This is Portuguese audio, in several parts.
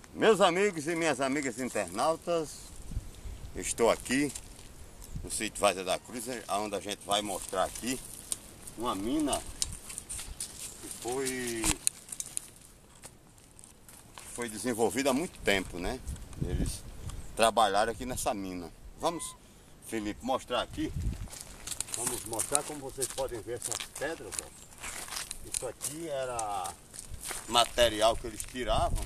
Meus amigos e minhas amigas internautas, eu estou aqui no sítio Várzea da Cruz, onde a gente vai mostrar aqui uma mina que foi desenvolvida há muito tempo, né? Eles trabalharam aqui nessa mina. Vamos, Felipe, mostrar aqui. Vamos mostrar como vocês podem ver essas pedras, ó. Isso aqui era material que eles tiravam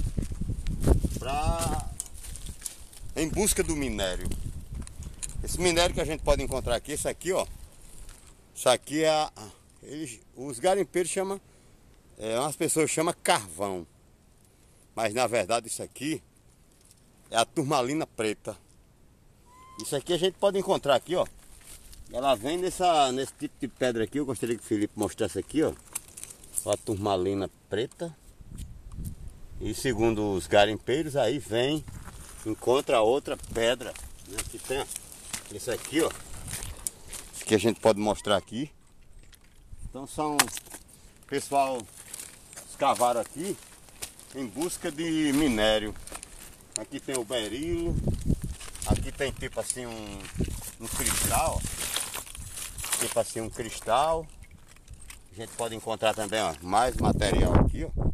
em busca do minério. Esse minério que a gente pode encontrar aqui, isso aqui, ó. Isso aqui é os garimpeiros chamam, umas pessoas chamam carvão. Mas na verdade isso aqui é a turmalina preta. Isso aqui a gente pode encontrar aqui, ó. Ela vem nesse tipo de pedra aqui. Eu gostaria que o Felipe mostrasse aqui, ó. A turmalina preta. E segundo os garimpeiros, aí encontra outra pedra, né, que tem isso aqui, ó. Isso que a gente pode mostrar aqui. Então pessoal escavaram aqui em busca de minério. Aqui tem o berilo. Aqui tem tipo assim um cristal, ó. Tipo assim um cristal. A gente pode encontrar também, ó, mais material aqui, ó.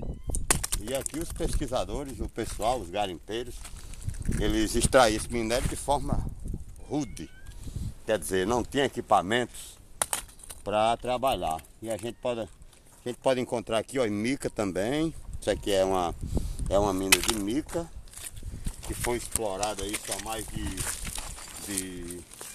E aqui os pesquisadores, o pessoal, os garimpeiros, eles extraem esse minério de forma rude. Quer dizer, não tem equipamentos para trabalhar. E a gente pode encontrar aqui, ó, em mica também. Isso aqui é uma mina de mica que foi explorada aí há mais de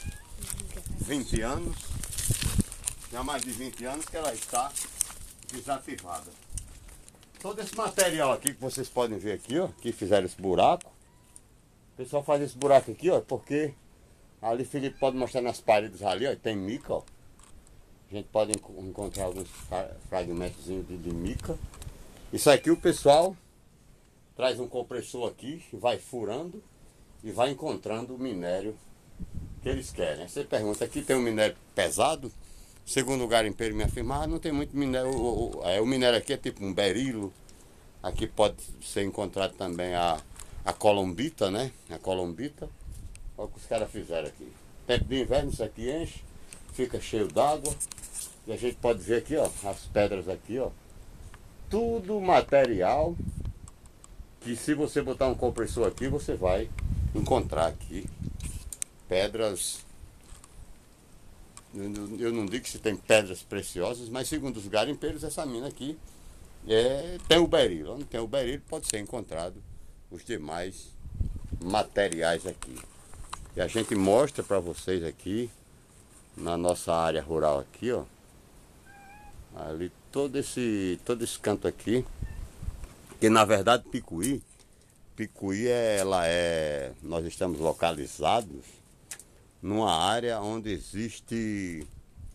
20 anos. Já há mais de 20 anos que ela está desativada. Todo esse material aqui que vocês podem ver aqui, ó, que fizeram esse buraco. O pessoal faz esse buraco aqui, ó, porque ali o Felipe pode mostrar nas paredes ali, ó, tem mica, ó. A gente pode encontrar alguns fragmentos de mica. Isso aqui o pessoal traz um compressor aqui, vai furando e vai encontrando o minério que eles querem. Você pergunta, aqui tem um minério pesado? Segundo o garimpeiro me afirmar, não tem muito minério. O minério aqui é tipo um berilo. Aqui pode ser encontrado também a colombita, né? A colombita. Olha o que os caras fizeram aqui. Tempo de inverno isso aqui enche, fica cheio d'água. E a gente pode ver aqui, ó, as pedras aqui, ó. Tudo material que se você botar um compressor aqui, você vai encontrar aqui pedras. Eu não digo que se tem pedras preciosas, mas segundo os garimpeiros, essa mina aqui tem o berilo. Onde tem o berilo pode ser encontrado os demais materiais aqui. E a gente mostra para vocês aqui, na nossa área rural aqui, ó. Ali todo esse canto aqui, que na verdade Picuí, nós estamos localizados numa área onde existe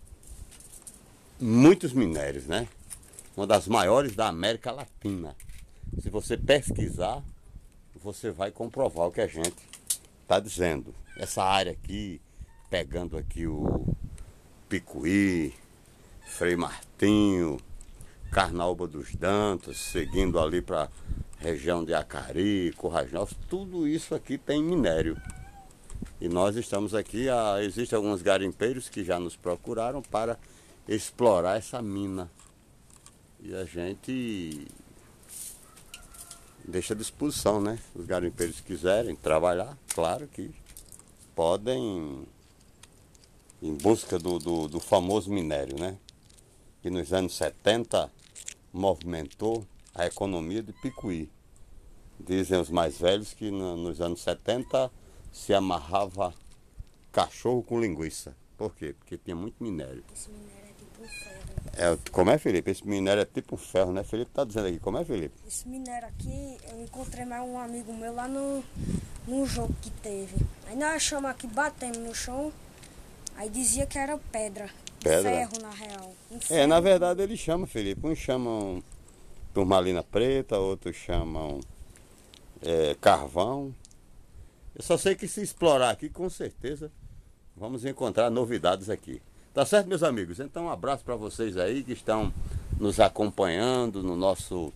muitos minérios, né? Uma das maiores da América Latina. Se você pesquisar, você vai comprovar o que a gente está dizendo. Essa área aqui, pegando aqui o Picuí, Frei Martinho, Carnaúba dos Dantas, seguindo ali para a região de Acari, Currais Novos, tudo isso aqui tem minério. E nós estamos aqui, existem alguns garimpeiros que já nos procuraram para explorar essa mina. E a gente deixa à disposição, né? Os garimpeiros que quiserem trabalhar, claro que podem, em busca do famoso minério, né? Que nos anos 70 movimentou a economia de Picuí. Dizem os mais velhos que nos anos 70 se amarrava cachorro com linguiça. Por quê? Porque tinha muito minério. Esse minério é tipo um ferro. Como é, Felipe? Esse minério é tipo um ferro, né? Felipe tá dizendo aqui. Como é, Felipe? Esse minério aqui, eu encontrei mais um amigo meu lá num jogo que teve. Aí nós achamos aqui, batemos no chão, aí dizia que era pedra. Pedra? Ferro, na real. Na verdade eles chamam, Felipe. Uns chamam turmalina preta, outros chamam carvão. Eu só sei que se explorar aqui, com certeza, vamos encontrar novidades aqui. Tá certo, meus amigos? Então um abraço para vocês aí que estão nos acompanhando no nosso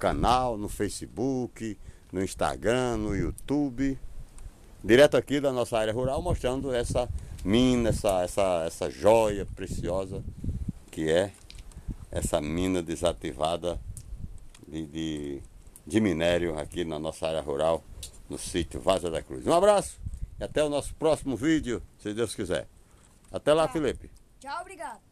canal, no Facebook, no Instagram, no YouTube. Direto aqui da nossa área rural, mostrando essa mina, essa joia preciosa que é essa mina desativada de minério aqui na nossa área rural, no sítio Várzea da Cruz. Um abraço e até o nosso próximo vídeo, se Deus quiser. Até lá, Felipe. Tchau, obrigado.